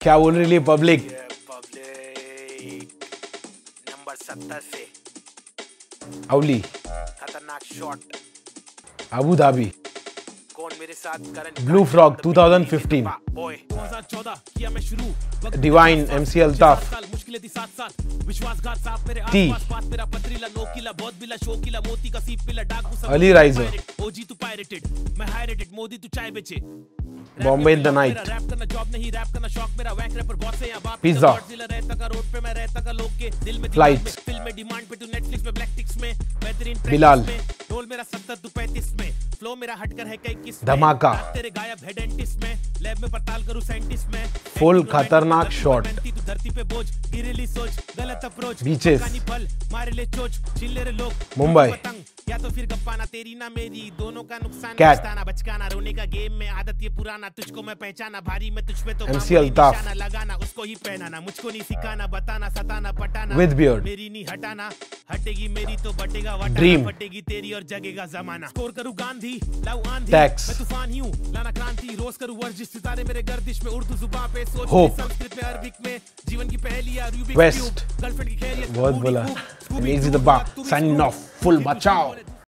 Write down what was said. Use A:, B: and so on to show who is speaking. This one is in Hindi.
A: क्या बोल रही है पब्लिक?
B: नंबर 70 से
A: अवली,
B: खतरनाक शॉट,
A: अबू धाबी,
B: कौन मेरे साथ करंट,
A: ब्लू फ्रॉग 2015,
B: 2014 किया मैं शुरू,
A: डिवाइन, MC अल्ताफ,
B: मुश्किलें थी साथ साथ, विश्वासघात साफ मेरे
A: टी,
B: आसपास, बात मेरा पथरीला नोकीला, बहुत बिला शोकीला, मोती का सीप पिला, डाकू सब
A: अली राइजर,
B: ओजी तू पायरेटेड, मैं हायरेटेड, मोदी तू चाय बेचे,
A: Bombay in the night,
B: rap करना जॉब नहीं, रैप करना शौक मेरा, वैक रैपर बहुत से, बाप
A: पिज्जा,
B: रहता का रोड पे मैं रहता का लोग के दिल में,
A: फ्लाइट,
B: फिल्म में, डिमांड पे तू नेटफ्लिक्स में, ब्लैक टिक्स में, बेहतरीन
A: बिलाल,
B: रोल मेरा 70 तू 35 में, फ्लो मेरा हटकर है कई किस
A: धमाका,
B: तेरे गायब है डेंटिस्ट में, लैब में पड़ताल करूं साइंटिस्ट में,
A: फुल खतरनाक शॉट,
B: तू धरती पे बोझ, गिरेली सोच, गलत अप्रोच,
A: बीचेस,
B: फल मारे ले चोच, चिल्ले रे लोग,
A: मुंबई,
B: या तो फिर गप्पाना तेरी ना मेरी, दोनों का नुकसान,
A: कैट,
B: बचकाना बचकाना, रोने का गेम में आदत ये पुराना, तुझको मैं पहचाना, भारी में तुझ पे तो
A: MC अल्ताफ,
B: लगाना, उसको ही पहनाना, मुझको नहीं सिखाना, बताना सताना पटाना,
A: विद बियर्ड,
B: मेरी नहीं हटाना, हटेगी मेरी तो बटेगा वटाना,
A: ड्रीम,
B: फटेगी तेरी और जगेगा जमाना, स्कोर करूं गांधी, लाऊ आंधी,
A: टैक्स,
B: मैं तूफान ही हूं, लाना क्रांति, रोज करूं वर्जिश, सितारे मेरे गर्दिश में, उर्दू जुबान पे सोच, संस्कृत में, अरबिक में, जीवन की पहेलियां, रूबिक क्यूब, गर्लफ्रेंड की खैरियत,
A: बहुत बोला, signing off, full बचाओ।